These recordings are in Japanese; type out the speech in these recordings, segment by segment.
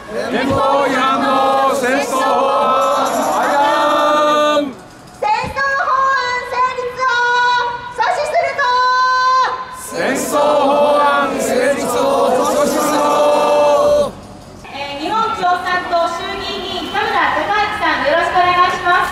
憲法違反の戦争法案、 戦争法案成立を阻止すると、 戦争法案成立を阻止すると。 日本共産党衆議院議員田村孝之さん、よろしくお願いします。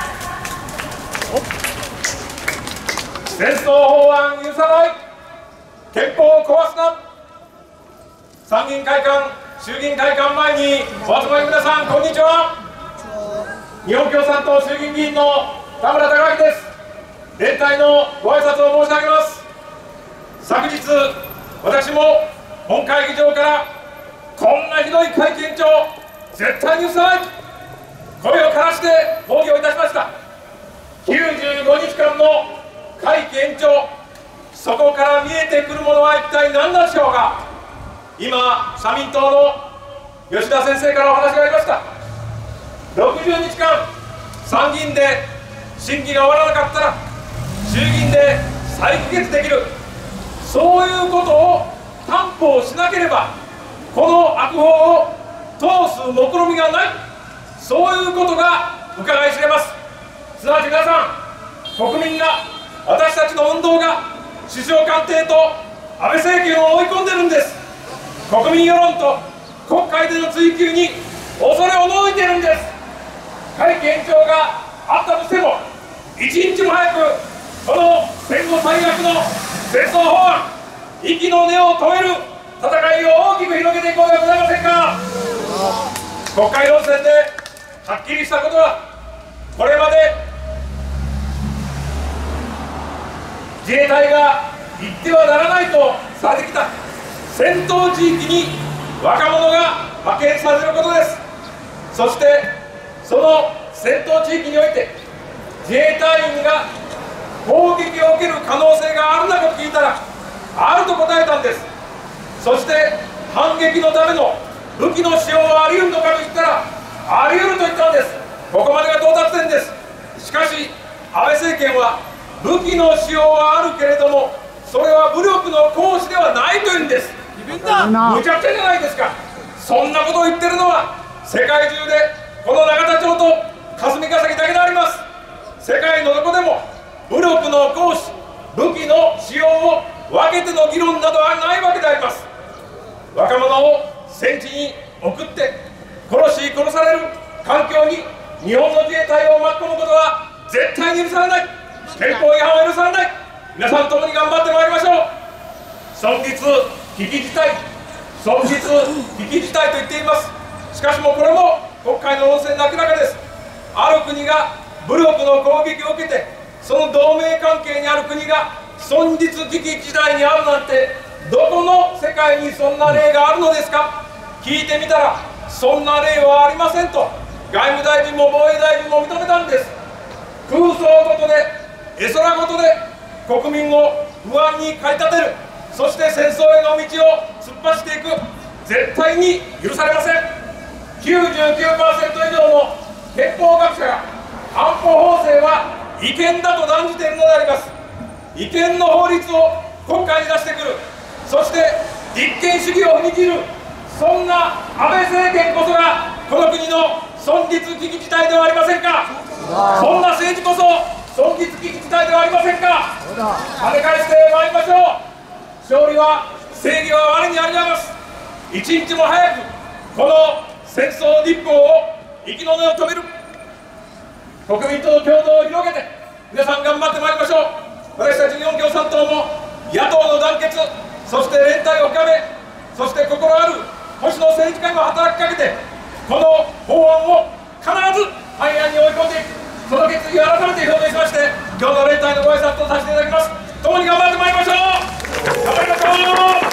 戦争法案許さない、憲法を壊すな。参議院会館、衆議院会館前にお集まりの皆さん、こんにちは。日本共産党衆議院議員の田村孝之です。連帯のご挨拶を申し上げます。昨日、私も本会議場からこんなひどい会期延長絶対に許さない、声を枯らして抗議をいたしました。95日間の会期延長、そこから見えてくるものは一体何なんでしょうか。今、社民党の吉田先生からお話がありました。60日間参議院で審議が終わらなかったら衆議院で再議決できる、そういうことを担保しなければこの悪法を通す目論みがない、そういうことが伺い知れます。すなわち皆さん、国民が、私たちの運動が首相官邸と安倍政権を追い込んでるんです。国民世論と国会での追及に恐れをのいているんです。会期延長があったとしても、一日も早くこの戦後最悪の戦争法案、息の根を止める戦いを大きく広げていこうではございませんか。国会論戦ではっきりしたことは、これまで自衛隊が行ってはならないとされてきた戦闘地域に若者が派遣されることです。そしてその戦闘地域において自衛隊員が攻撃を受ける可能性があるのかと聞いたら、あると答えたんです。そして反撃のための武器の使用はあり得るのかと言ったら、あり得ると言ったんです。ここまでが到達点です。しかし安倍政権は武器の使用はあるけれども、それは武力の行使ではないというんです。むちゃくちゃじゃないですか。そんなことを言ってるのは世界中でこの永田町と霞が関だけであります。世界のどこでも武力の行使、武器の使用を分けての議論などはないわけであります。若者を戦地に送って殺される環境に日本の自衛隊を巻き込むことは絶対に許されない。憲法違反は許されない。皆さん共に頑張ってまいりましょう。存立危機事態、存立危機事態と言っています。しかしもうこれも国会の論戦で明らかです。ある国が武力の攻撃を受けて、その同盟関係にある国が存立危機事態にあるなんて、どこの世界にそんな例があるのですか。聞いてみたら、そんな例はありませんと外務大臣も防衛大臣も認めたんです。空想ごとで、絵空ごとで国民を不安に駆り立てる、そして戦争への道を突っ走っていく、絶対に許されません。99% 以上の憲法学者が安保法制は違憲だと断じているのであります。違憲の法律を国会に出してくる、そして立憲主義を踏み切る、そんな安倍政権こそがこの国の存立危機事態ではありませんか。そんな政治こそ存立危機事態ではありませんか。跳ね返してまいりましょう。勝利は正義は我にあります。一日も早くこの戦争立法を息の根を止める、国民との共同を広げて皆さん頑張ってまいりましょう。私たち日本共産党も野党の団結、そして連帯を深め、そして心ある保守の政治家にも働きかけて、この法案を必ず廃案に追い込んでいく、その決意を改めて表明しまして、今日の連帯のご挨拶とさせていただきます。共に頑張ってまいりましょう。頑張りましょう。